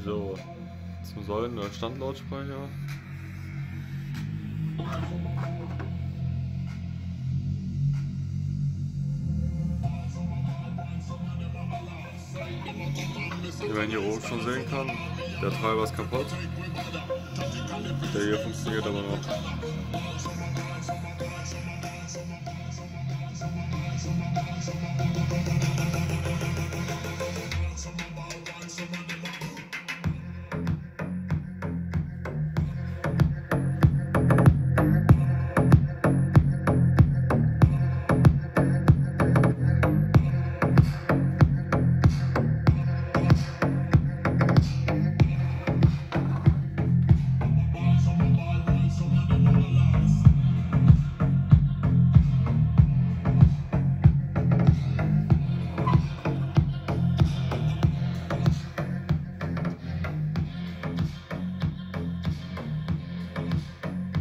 So, zum Säulen- oder Standlautsprecher. Wie man hier oben schon sehen kann, der Treiber ist kaputt. Der hier funktioniert aber noch.